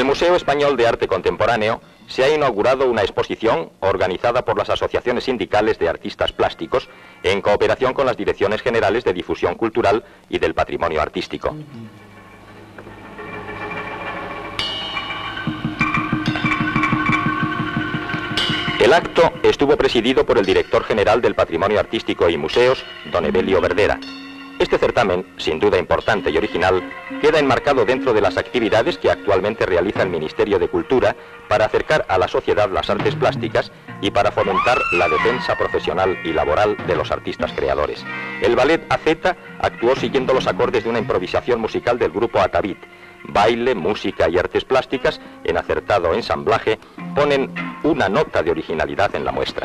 el Museo Español de Arte Contemporáneo se ha inaugurado una exposición organizada por las asociaciones sindicales de artistas plásticos en cooperación con las Direcciones Generales de Difusión Cultural y del Patrimonio Artístico. El acto estuvo presidido por el director general del Patrimonio Artístico y Museos, don Evelio Verdera. Este certamen, sin duda importante y original, queda enmarcado dentro de las actividades que actualmente realiza el Ministerio de Cultura para acercar a la sociedad las artes plásticas y para fomentar la defensa profesional y laboral de los artistas creadores. El ballet AZ actuó siguiendo los acordes de una improvisación musical del grupo Atavit. Baile, música y artes plásticas, en acertado ensamblaje, ponen una nota de originalidad en la muestra.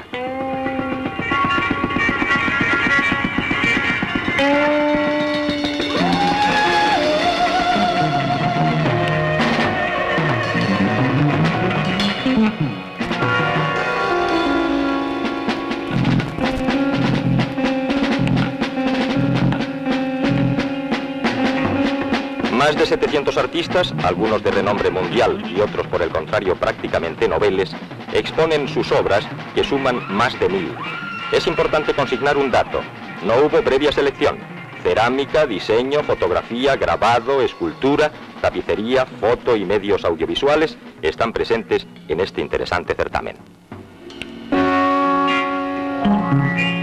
Más de 700 artistas, algunos de renombre mundial y otros por el contrario prácticamente noveles, exponen sus obras que suman más de 1000. Es importante consignar un dato: no hubo previa selección. Cerámica, diseño, fotografía, grabado, escultura, tapicería, foto y medios audiovisuales están presentes en este interesante certamen.